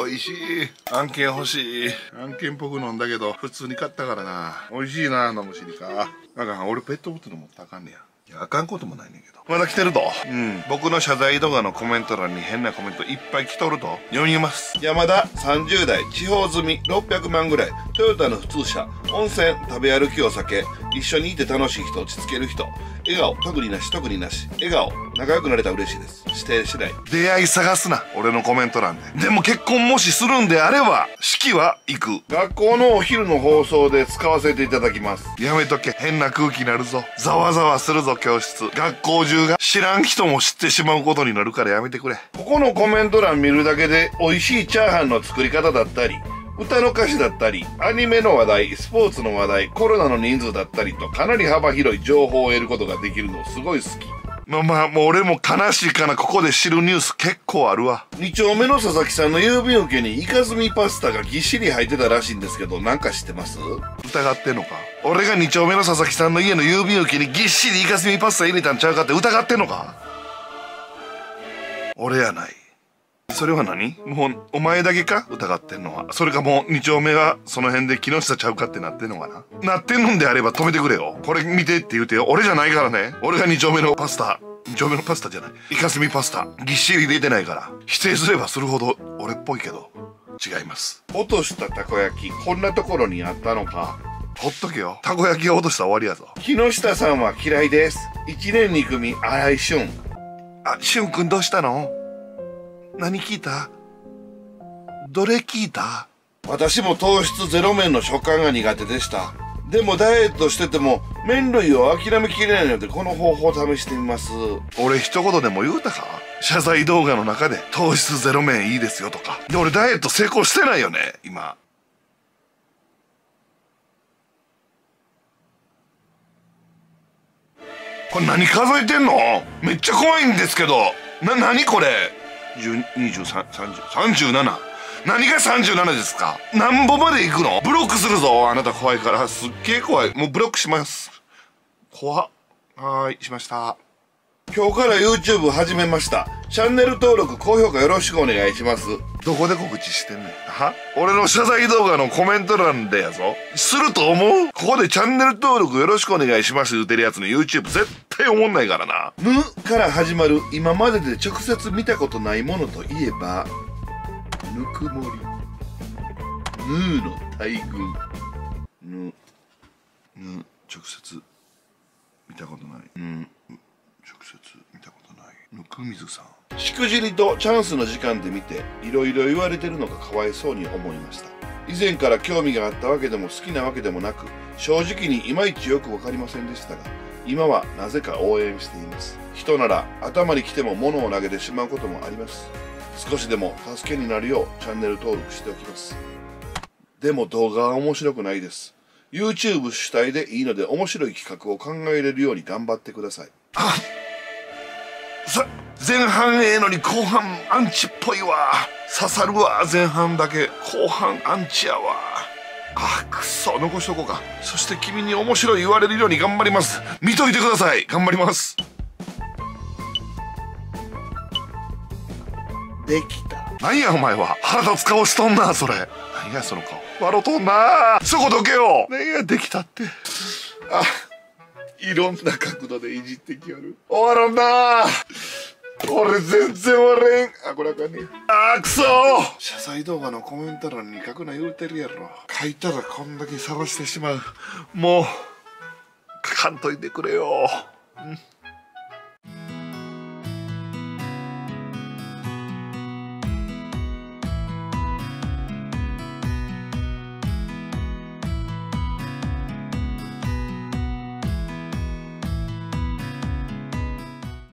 美味しい。案件欲しい。案件っぽく飲んだけど普通に買ったからな。美味しいな、飲むしりか。なんか俺ペットボトル持ったらあかんねや。いや、あかんこともないねんけど。まだ来てると。僕の謝罪動画のコメント欄に変なコメントいっぱい来とると。読みます。山田30代地方住み600万ぐらい、トヨタの普通車、温泉食べ歩きお酒、一緒にいて楽しい人、落ち着ける人、笑顔特になし特になし、笑顔仲良くなれたら嬉しいです。指定次第。出会い探すな、俺のコメント欄で。でも結婚もしするんであれば式は行く。学校のお昼の放送で使わせていただきます。やめとけ、変な空気になるぞ。ざわざわするぞ教室。学校中が知らん人も知ってしまうことになるからやめてくれ。ここのコメント欄見るだけで美味しいチャーハンの作り方だったり、歌の歌詞だったり、アニメの話題、スポーツの話題、コロナの人数だったりと、かなり幅広い情報を得ることができるのすごい好き。まあもう俺も悲しいかな。ここで知るニュース結構あるわ。2丁目の佐々木さんの郵便受けにイカスミパスタがぎっしり入ってたらしいんですけど、なんか知ってます？疑ってんのか？俺が2丁目の佐々木さんの家の郵便受けにぎっしりイカスミパスタ入れたんちゃうかって疑ってんのか？俺やない。それは何？もうお前だけか疑ってんのは。それかもう2丁目がその辺で木下ちゃうかってなってんのかな。なってんのんであれば止めてくれよ。これ見てって言うてよ。俺じゃないからね。俺が2丁目のパスタ、2丁目のパスタじゃない、イカスミパスタぎっしり入れてないから。否定すればするほど俺っぽいけど違います。落としたたこ焼きこんなところにあったのか。ほっとけよ。たこ焼きが落としたら終わりやぞ。木下さんは嫌いです。1年2組新井俊。あ、俊くんどうしたの？何聞いた？どれ聞いた？私も糖質ゼロ麺の食感が苦手でした。でもダイエットしてても麺類を諦めきれないのでこの方法を試してみます。俺一言でも言うたか？謝罪動画の中で糖質ゼロ麺いいですよとか。で俺ダイエット成功してないよね今。これ何数えてんの？めっちゃ怖いんですけど。何これ233037。何が37ですか？何歩まで行くの？ブロックするぞ。あなた怖いから。すっげえ怖い。もうブロックします。怖っ。はーい、しました。今日から YouTube 始めました。チャンネル登録高評価よろしくお願いします。どこで告知してんねん。は？俺の謝罪動画のコメント欄でやぞ。すると思う？ここでチャンネル登録よろしくお願いします言うてるやつの YouTube 絶対思んないからな。ぬから始まる今までで直接見たことないものといえば、ぬくもり、ぬーの大群、直接見たことない、直接見たことない、ぬくみずさん。しくじりとチャンスの時間で見ていろいろ言われてるのがかわいそうに思いました。以前から興味があったわけでも好きなわけでもなく、正直にいまいちよく分かりませんでしたが、今はなぜか応援しています。人なら頭に来ても物を投げてしまうこともあります。少しでも助けになるようチャンネル登録しておきます。でも動画は面白くないです。YouTube 主体でいいので面白い企画を考えれるように頑張ってください。あっ、前半ええのに後半アンチっぽいわ。刺さるわ。前半だけ後半アンチやわ。あ、くそ、残しとこうか。そして君に面白い言われるように頑張ります。見といてください。頑張ります。できた。何やお前は。腹立つ顔しとんなそれ。何やその顔。笑うとんな。そこどけよ。何やできたって。あ、いろんな角度でいじってきやる。終わらんな。俺全然終われん。あ、これあかんねん。あーくそー。謝罪動画のコメント欄に書くな言うてるやろ。書いたらこんだけ探してしまう。もう書かんといてくれよ。